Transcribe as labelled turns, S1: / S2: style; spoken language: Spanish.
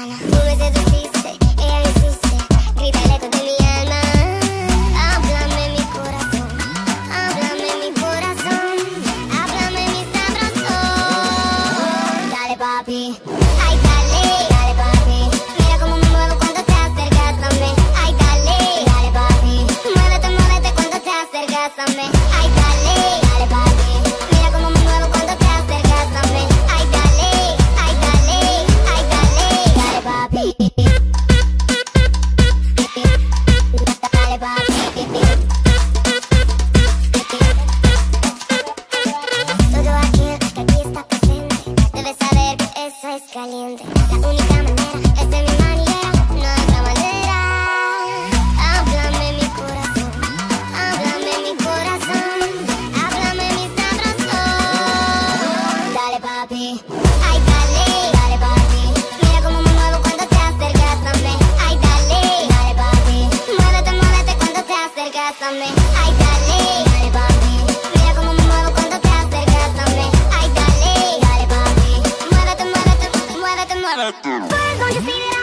S1: gana. Tú me seduciste, ella insiste, grita el eco de mi alma. Háblame mi corazón, háblame mi corazón, háblame mi sabroso. Dale papi, ay dale, dale papi, mira cómo me muevo cuando te acercas a mí. Ay dale, dale papi, muévete, muévete cuando te acercas a mí. Ay dale, dale papi, mira cómo me muevo cuando te acercas a mí. Ay dale, ay dale, ay dale, dale papi, dale papi. Todo aquel que aquí está presente debe saber que eso es caliente. La única manera es de mi manera, no hay otra manera. Háblame mi corazón, háblame mi corazón, háblame mi sabroso. Dale papi, ay dale, dale papi, mira cómo me muevo cuando te acercas a mí. Ay dale, dale papi, muévete, muévete cuando te acercas a mí. Ay dale, dale papi, mira cómo me muevo cuando te acercas a mí. Ay dale, dale papi, muévete, muévete, muévete, muévete. Why don't you see that